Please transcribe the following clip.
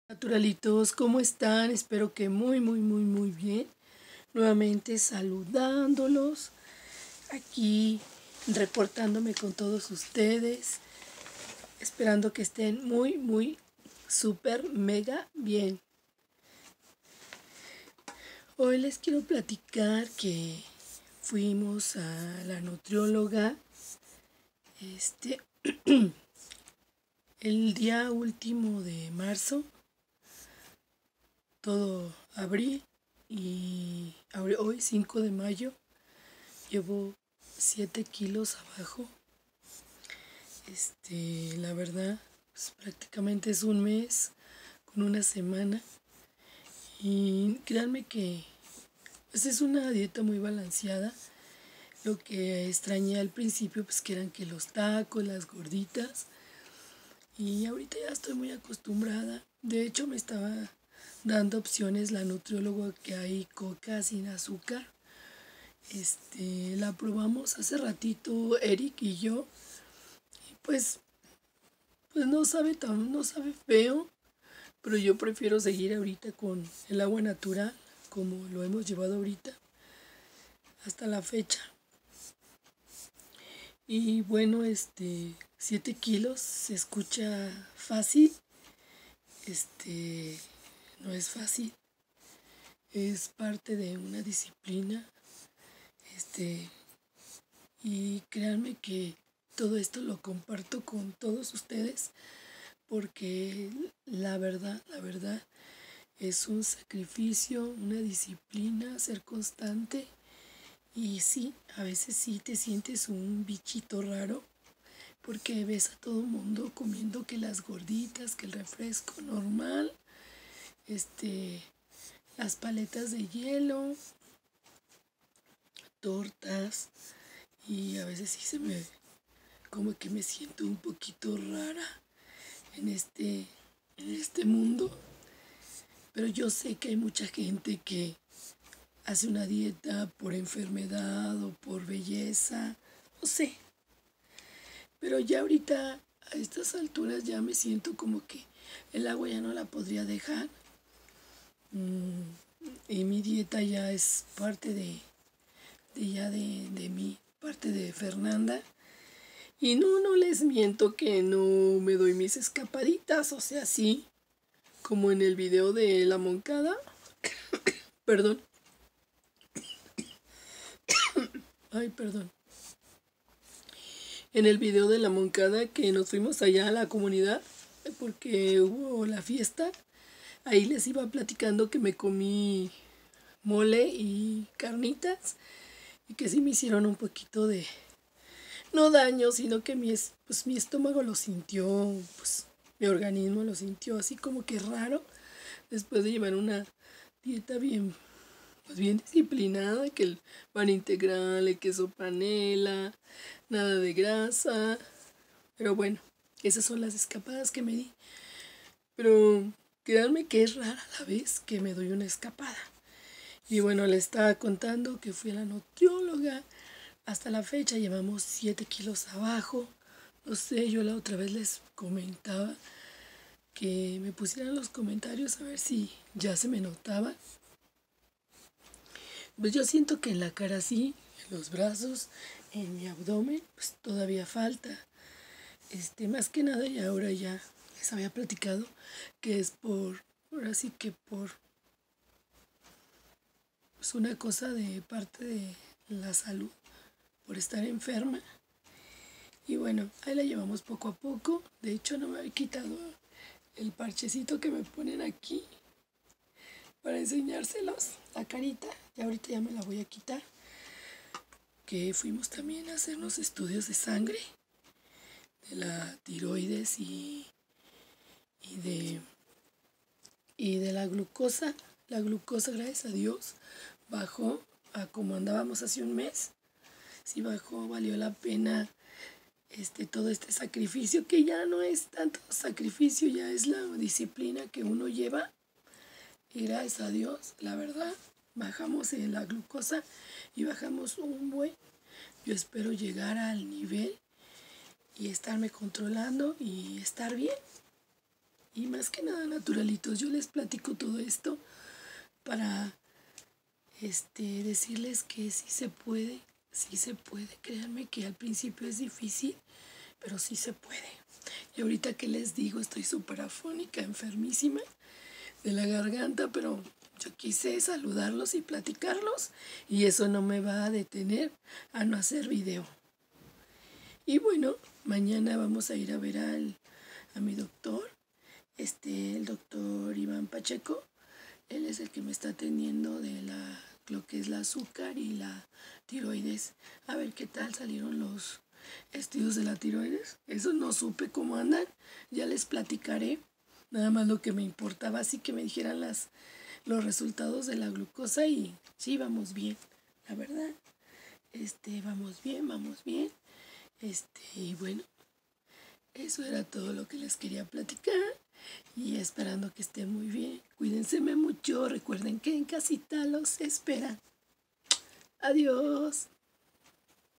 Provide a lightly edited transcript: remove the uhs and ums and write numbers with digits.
Naturalitos, ¿cómo están? Espero que muy bien. Nuevamente saludándolos, aquí reportándome con todos ustedes, esperando que estén muy súper mega bien. Hoy les quiero platicar que fuimos a la nutrióloga el día último de marzo. Todo abril y hoy 5 de mayo llevo 7 kilos abajo. La verdad, pues, prácticamente es un mes con una semana. Y créanme que pues, es una dieta muy balanceada. Lo que extrañé al principio pues que eran que los tacos, las gorditas. Y ahorita ya estoy muy acostumbrada. De hecho me estaba dando opciones la nutrióloga que hay coca sin azúcar. La probamos hace ratito Eric y yo. Y pues no sabe feo, pero yo prefiero seguir ahorita con el agua natural como lo hemos llevado ahorita hasta la fecha. Y bueno, 7 kilos se escucha fácil. No es fácil. Es parte de una disciplina. Y créanme que todo esto lo comparto con todos ustedes porque la verdad es un sacrificio, una disciplina, ser constante. Y sí, a veces sí te sientes un bichito raro porque ves a todo el mundo comiendo que las gorditas, que el refresco normal, las paletas de hielo, tortas, y a veces sí como que me siento un poquito rara en este mundo. Pero yo sé que hay mucha gente que hace una dieta por enfermedad o por belleza, no sé. Pero ya ahorita, a estas alturas, ya me siento como que el agua ya no la podría dejar. Y mi dieta ya es parte de mí, parte de Fernanda. Y no les miento que no me doy mis escapaditas, o sea, sí, como en el video de la Moncada. Perdón. Ay, perdón. En el video de la Moncada que nos fuimos allá a la comunidad porque hubo la fiesta, ahí les iba platicando que me comí mole y carnitas y que sí me hicieron un poquito de, no daño, sino que mi estómago lo sintió, pues mi organismo lo sintió así como que raro después de llevar una dieta bien disciplinada, que el pan integral, el queso panela, nada de grasa. Pero bueno, esas son las escapadas que me di. Pero créanme que es rara la vez que me doy una escapada. Y bueno, le estaba contando que fui a la nutrióloga. Hasta la fecha llevamos 7 kilos abajo. No sé, yo la otra vez les comentaba que me pusieran los comentarios a ver si ya se me notaba. Pues yo siento que en la cara sí, en los brazos, en mi abdomen, pues todavía falta. Más que nada, y ahora ya les había platicado que es ahora sí que por pues una cosa de parte de la salud, por estar enferma. Y bueno, ahí la llevamos poco a poco. De hecho, no me había quitado el parchecito que me ponen aquí para enseñárselos, la carita. Y ahorita ya me la voy a quitar. Que fuimos también a hacernos estudios de sangre, de la tiroides y de la glucosa. La glucosa, gracias a Dios, bajó a como andábamos hace un mes. Sí bajó, valió la pena todo este sacrificio, que ya no es tanto sacrificio, ya es la disciplina que uno lleva. Y gracias a Dios, la verdad, bajamos en la glucosa y bajamos un buen. Yo espero llegar al nivel y estarme controlando y estar bien. Y más que nada naturalitos, yo les platico todo esto para decirles que sí se puede. Créanme que al principio es difícil, pero sí se puede. Y ahorita que les digo, estoy súper afónica, enfermísima de la garganta, pero yo quise saludarlos y platicarlos y eso no me va a detener a no hacer video. Y bueno, mañana vamos a ir a ver a mi doctor, el doctor Iván Pacheco. Él es el que me está atendiendo de lo que es la azúcar y la tiroides. A ver qué tal salieron los estudios de la tiroides. Eso no supe cómo andan. Ya les platicaré. Nada más lo que me importaba, así que me dijeran los resultados de la glucosa y sí, vamos bien, la verdad. Vamos bien, vamos bien. Y bueno, eso era todo lo que les quería platicar. Y esperando que estén muy bien. Cuídense mucho. Recuerden que en casita los esperan. Adiós.